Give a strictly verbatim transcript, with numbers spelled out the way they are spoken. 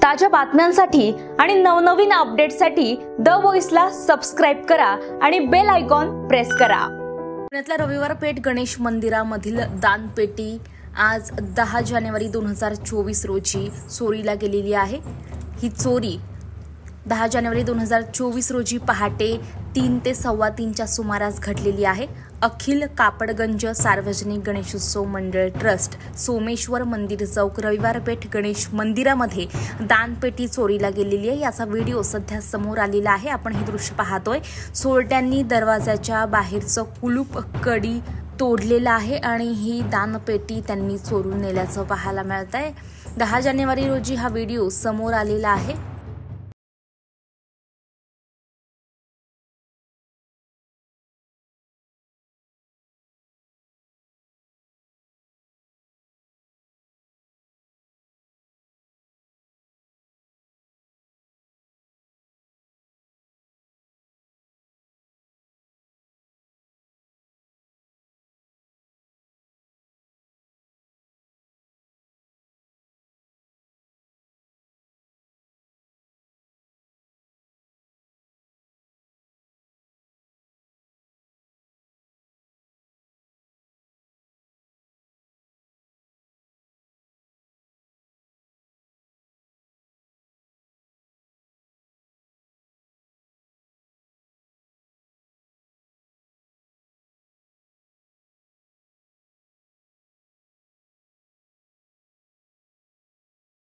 ताज्या बातम्यांसाठी आणि नवनवीन अपडेट्ससाठी द व्हॉइसला सबस्क्राइब करा आणि बेल आयकॉन प्रेस करा। पुण्यातल्या रविवार पेठ गणेश मंदिरामधील दानपेटी आज दहा जानेवारी दोन हजार चोवीस रोजी चोरीला गेलेली आहे। ही चोरी दहा जानेवारी दोन हजार चोवीस रोजी पहाटे तीन ते सव्वा तीनच्या सुमारास घडलेली आहे। अखिल कापडगंज सार्वजनिक गणेशोत्सव मंडळ ट्रस्ट सोमेश्वर मंदिर चौक रविवार पेठ गणेश मंदिरामध्ये दानपेटी चोरीला गेलेली आहे। याचा व्हिडिओ सध्या समोर आलेला आहे। आपण हे दृश्य पाहतोय। चोरट्यांनी दरवाजाच्या बाहेरचं कुलूप कडी तोडलेलं आहे आणि ही दानपेटी त्यांनी चोरून नेल्याचं पाहायला मिळतंय। दहा जानेवारी रोजी हा व्हिडिओ समोर आलेला आहे।